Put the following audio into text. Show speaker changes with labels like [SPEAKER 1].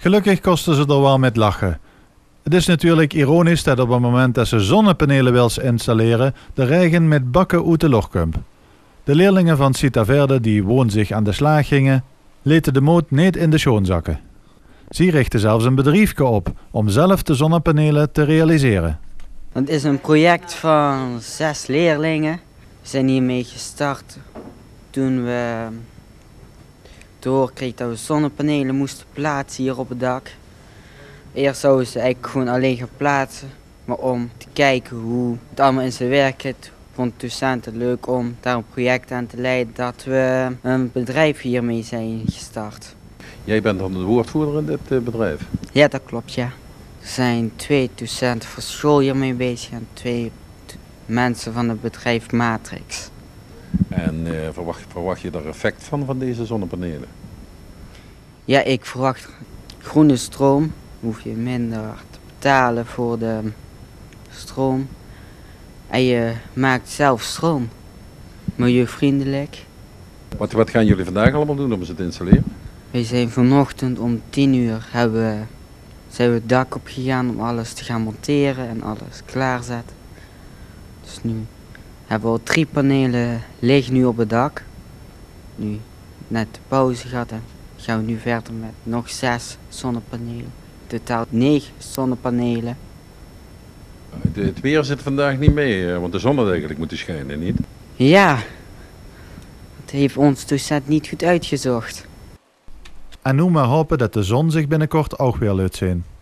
[SPEAKER 1] Gelukkig kosten ze er wel met lachen. Het is natuurlijk ironisch dat op het moment dat ze zonnepanelen wil installeren, de regen met bakken uit de lucht komt. De leerlingen van Cita Verde die woensdag aan de slag gingen, lieten de moed niet in de schoonzakken. Ze richten zelfs een bedrijfje op om zelf de zonnepanelen te realiseren.
[SPEAKER 2] Het is een project van 6 leerlingen. We zijn hiermee gestart toen we te horen kregen dat we zonnepanelen moesten plaatsen hier op het dak. Eerst zouden ze eigenlijk gewoon alleen gaan plaatsen, maar om te kijken hoe het allemaal in zijn werk zit, vond de docent het leuk om daar een project aan te leiden dat we een bedrijf hiermee zijn gestart.
[SPEAKER 3] Jij bent dan de woordvoerder in dit bedrijf?
[SPEAKER 2] Ja, dat klopt, ja. Er zijn 2 docenten van school hiermee bezig en 2 mensen van het bedrijf Matrix.
[SPEAKER 3] En verwacht je daar effect van deze zonnepanelen?
[SPEAKER 2] Ja, ik verwacht groene stroom. Hoef je minder te betalen voor de stroom. En je maakt zelf stroom. Milieuvriendelijk.
[SPEAKER 3] Wat gaan jullie vandaag allemaal doen om ze te installeren?
[SPEAKER 2] We zijn vanochtend om 10 uur zijn we het dak op gegaan om alles te gaan monteren en alles klaarzetten. Dus nu hebben we al 3 panelen liggen nu op het dak. Nu net de pauze gehad en gaan we nu verder met nog 6 zonnepanelen. Totaal 9 zonnepanelen.
[SPEAKER 3] Het weer zit vandaag niet mee, want de zon had eigenlijk moeten schijnen, niet?
[SPEAKER 2] Ja, het heeft ons docent niet goed uitgezocht.
[SPEAKER 1] En nu maar hopen dat de zon zich binnenkort ook weer laat zien.